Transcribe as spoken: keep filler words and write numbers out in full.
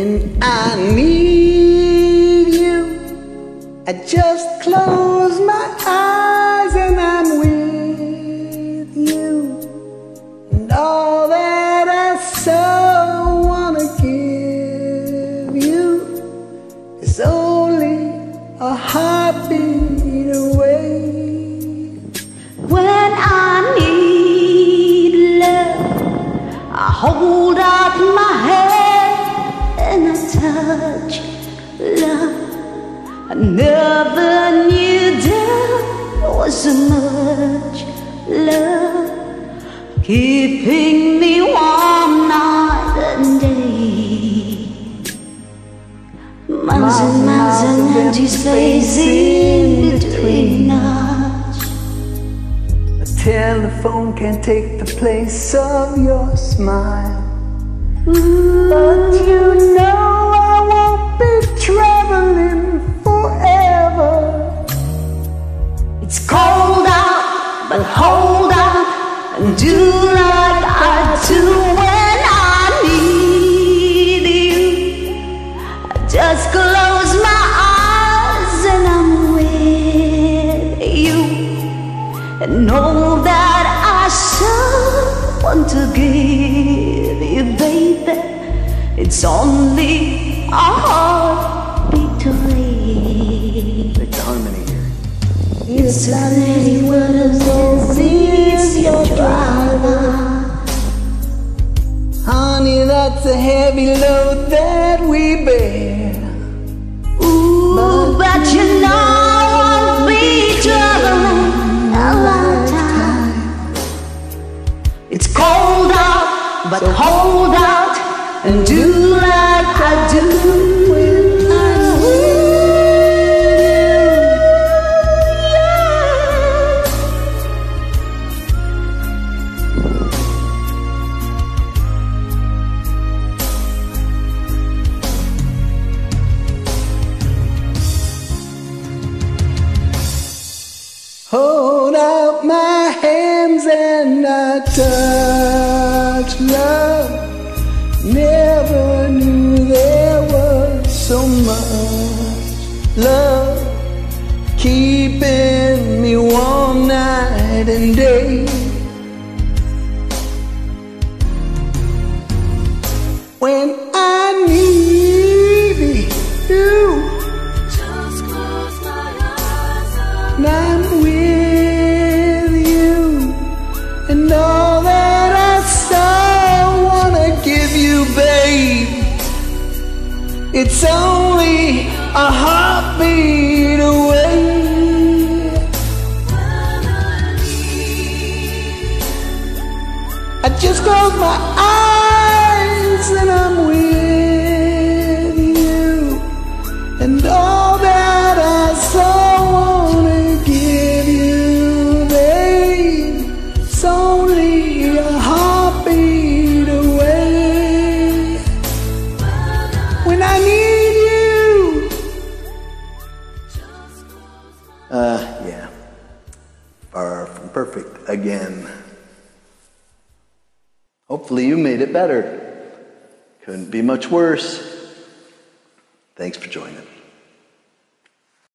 When I need you, I just close my eyes and I'm with you. And all that I so wanna give you is only a heartbeat away. When I need love, I hold out my hand and I touch love. I never knew there was so much love keeping me warm night and day. Miles and miles and empty space in between us. A telephone can't take the place of your smile. But you know I won't be traveling forever. It's cold out, but hold out and do like I do when I need you. I just close my eyes and I'm with you, and know that I so want to give you, baby. It's only a heartbeat away. Make the harmony here. It's a lady with a disease, your driver. Honey, that's a heavy load that we bear. Ooh, but, but you know I'll be traveling a long time. It's cold out, but so hold out and do like I do when I'm with you. Hold out my hands and I touch love. Never knew there was so much love keeping me warm night and day. When I need you, Just close my eyes and I'm with you, and all that I so wanna give you, babe, it's only a heartbeat away. I just close my eyes and I'm with you, and all that I so wanna give you, babe, it's only a heartbeat away. When I need you. Uh, yeah. Far from perfect again. Hopefully you made it better. Couldn't be much worse. Thanks for joining.